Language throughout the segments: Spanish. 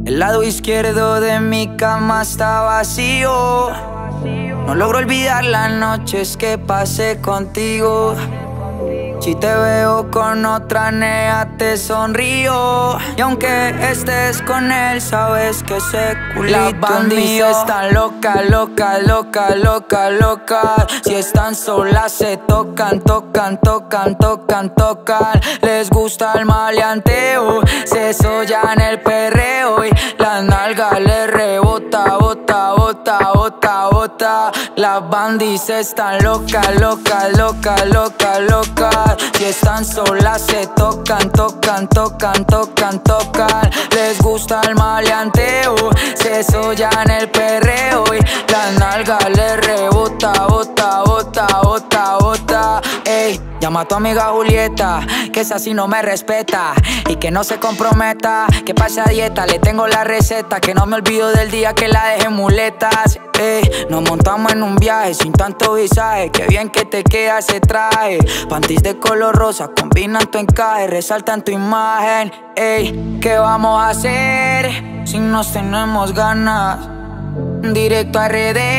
El lado izquierdo de mi cama está vacío. No logro olvidar las noches que pasé contigo. Si te veo con otra nea te sonrío. Y aunque estés con él sabes que ese culito La bandita está loca, loca, loca, loca, loca. Si están solas se tocan, tocan, tocan, tocan, tocan. Les gusta el maleanteo, se sollan el perreo y la nalga le rebota, bota, bota, bota, bota. Las bandis están loca, loca, loca, loca, loca. Si están solas se tocan, tocan, tocan, tocan, tocan. Les gusta el maleanteo, se sollan el perreo y la nalga le rebota, bota, bota, bota, bota. Ey, llama a tu amiga Julieta, que esa sí no me respeta y que no se comprometa, que pase a dieta, le tengo la receta, que no me olvido del día que la dejé en muletas. Nos montamos en un viaje sin tanto visaje, qué bien que te queda ese traje. Panties de color rosa combinan tu encaje, resaltan tu imagen. Ey, ¿qué vamos a hacer si nos tenemos ganas? Directo a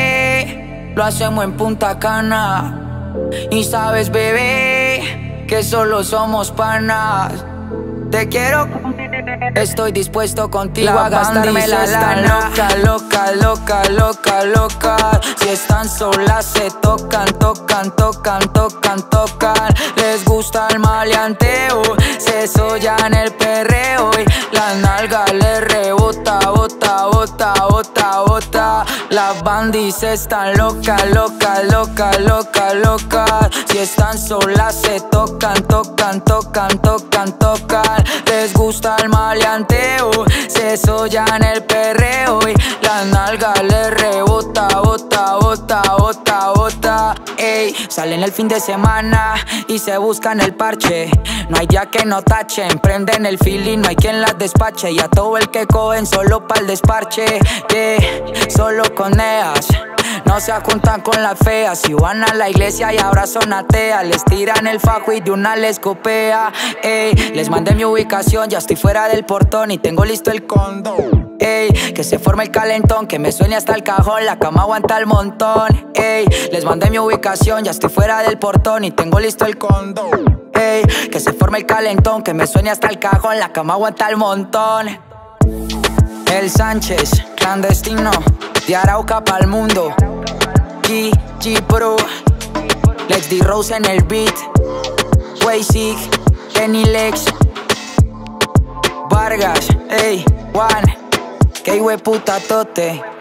RD, lo hacemos en Punta Cana. Y sabes, bebé, que solo somos panas. Te quiero, estoy dispuesto contigo a gastarme la lana. Loca, loca, loca, loca, loca. Si están solas se tocan, tocan, tocan, tocan, tocan. Les gusta el maleanteo, se sollan el perreo y la nalga le rebota, bota, bota, bota, bota. Las bandis están loca, loca, loca, loca, loca. Si están solas se tocan, tocan, tocan, tocan, tocan. Les gusta el maleanteo, se sollan el perreo y la nalga le rebota, bota, bota, bota, bota. Ey, salen el fin de semana y se buscan el parche. No hay día que no tachen, prenden el feeling, no hay quien las despache. Y a todo el que cogen solo pa'l desparche, que solo con neas no se juntan con las feas. Si van a la iglesia y ahora son ateas, les tiran el fajo y de una les copea. Ey, les mandé mi ubicación, ya estoy fuera del portón y tengo listo el condón. Ey, que se forme el calentón, que me suene hasta el cajón, la cama aguanta el montón. Ey, les mandé mi ubicación, ya estoy fuera del portón y tengo listo el condón. Ey, que se forme el calentón, que me suene hasta el cajón, la cama aguanta el montón. El Sánchez, clandestino, de Arauca pa'l mundo. G Pro, Lex D Rose en el beat. Waysig, Kenny Lex, Vargas, ey, Juan, que hijo de puta tote.